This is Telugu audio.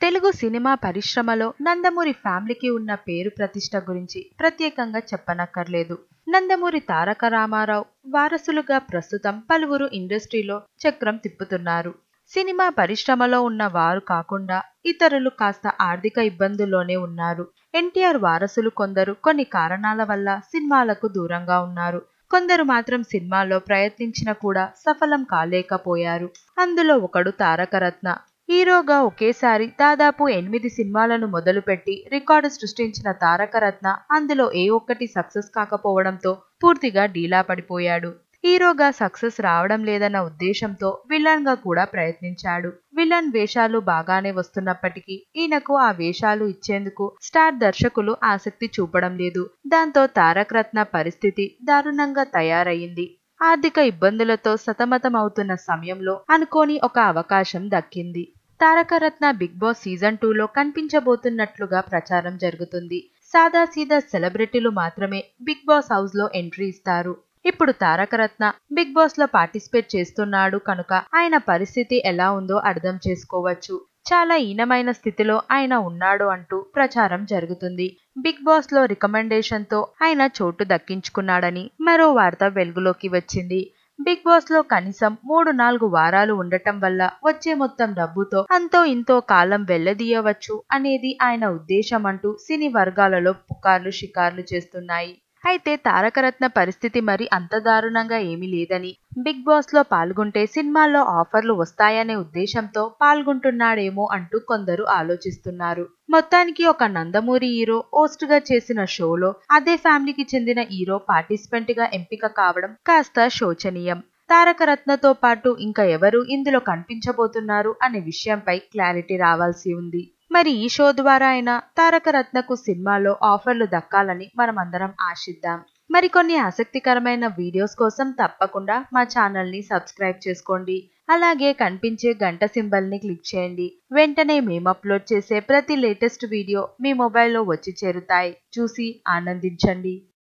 తెలుగు సినిమా పరిశ్రమలో నందమూరి ఫ్యామిలీకి ఉన్న పేరు ప్రతిష్ట గురించి ప్రత్యేకంగా చెప్పనక్కర్లేదు. నందమూరి తారక రామారావు వారసులుగా ప్రస్తుతం పలువురు ఇండస్ట్రీలో చక్రం తిప్పుతున్నారు. సినిమా పరిశ్రమలో ఉన్న వారు కాకుండా ఇతరులు కాస్త ఆర్థిక ఇబ్బందుల్లోనే ఉన్నారు. ఎన్టీఆర్ వారసులు కొందరు కొన్ని కారణాల వల్ల సినిమాలకు దూరంగా ఉన్నారు. కొందరు మాత్రం సినిమాల్లో ప్రయత్నించిన కూడా సఫలం కాలేకపోయారు. అందులో ఒకడు తారకరత్న. హీరోగా ఒకేసారి దాదాపు 8 సినిమాలను మొదలుపెట్టి రికార్డు సృష్టించిన తారకరత్న అందులో ఏ ఒక్కటి సక్సెస్ కాకపోవడంతో పూర్తిగా డీలా పడిపోయాడు. హీరోగా సక్సెస్ రావడం లేదన్న ఉద్దేశంతో విలన్ గా కూడా ప్రయత్నించాడు. విలన్ వేషాలు బాగానే వస్తున్నప్పటికీ ఈయనకు ఆ వేషాలు ఇచ్చేందుకు స్టార్ దర్శకులు ఆసక్తి చూపడం లేదు. దాంతో తారకరత్న పరిస్థితి దారుణంగా తయారయ్యింది. ఆర్థిక ఇబ్బందులతో సతమతమవుతున్న సమయంలో అనుకోని ఒక అవకాశం దక్కింది. తారకరత్న బిగ్ బాస్ సీజన్ 2లో కనిపించబోతున్నట్లుగా ప్రచారం జరుగుతుంది. సాదాసీదా సెలబ్రిటీలు మాత్రమే బిగ్ బాస్ హౌస్ లో ఎంట్రీ ఇస్తారు. ఇప్పుడు తారకరత్న బిగ్ బాస్ లో పార్టిసిపేట్ చేస్తున్నాడు కనుక ఆయన పరిస్థితి ఎలా ఉందో అర్థం చేసుకోవచ్చు. చాలా హీనమైన స్థితిలో ఆయన ఉన్నాడు అంటూ ప్రచారం జరుగుతుంది. బిగ్ బాస్ లో రికమెండేషన్ తో ఆయన చోటు దక్కించుకున్నాడని మరో వార్త వెలుగులోకి వచ్చింది. బిగ్ బాస్ లో కనీసం 3-4 వారాలు ఉండటం వల్ల వచ్చే మొత్తం డబ్బుతో అంతో ఇంతో కాలం వెళ్లదీయవచ్చు అనేది ఆయన ఉద్దేశం అంటూ సినీ వర్గాలలో పుకార్లు షికార్లు చేస్తున్నాయి. అయితే తారకరత్న పరిస్థితి మరి అంత దారుణంగా ఏమీ లేదని, బిగ్ బాస్ లో పాల్గొంటే సినిమాల్లో ఆఫర్లు వస్తాయనే ఉద్దేశంతో పాల్గొంటున్నాడేమో అంటూ కొందరు ఆలోచిస్తున్నారు. మొత్తానికి ఒక నందమూరి హీరో హోస్ట్ గా చేసిన షోలో అదే ఫ్యామిలీకి చెందిన హీరో పార్టిసిపెంట్ గా ఎంపిక కావడం కాస్త శోచనీయం. తారకరత్నతో పాటు ఇంకా ఎవరు ఇందులో కనిపించబోతున్నారు అనే విషయంపై క్లారిటీ రావాల్సి ఉంది. మరి ఈ షో ద్వారా అయినా తారకరత్నకు సినిమాలో ఆఫర్లు దక్కాలని మనం అందరం ఆశిద్దాం. మరికొన్ని ఆసక్తికరమైన వీడియోస్ కోసం తప్పకుండా మా ఛానల్ ని సబ్స్క్రైబ్ చేసుకోండి. అలాగే కనిపించే గంట సింబల్ ని క్లిక్ చేయండి. వెంటనే మేము అప్లోడ్ చేసే ప్రతి లేటెస్ట్ వీడియో మీ మొబైల్లో వచ్చి చేరుతాయి. చూసి ఆనందించండి.